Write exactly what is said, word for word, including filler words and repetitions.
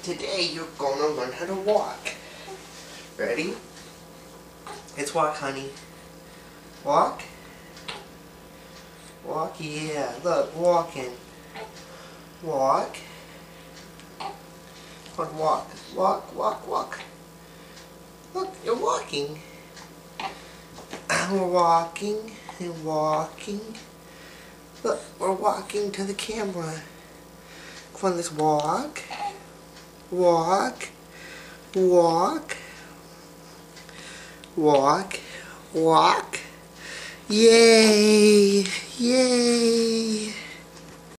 Today you're gonna learn how to walk. Ready? Let's walk, honey. Walk. Walk, yeah. Look, walking. Walk. Come on, walk. Walk, walk, walk. Look, you're walking. We're walking and walking. Look, we're walking to the camera. Come on, let's walk. Walk. Walk. Walk. Walk. Yay! Yay!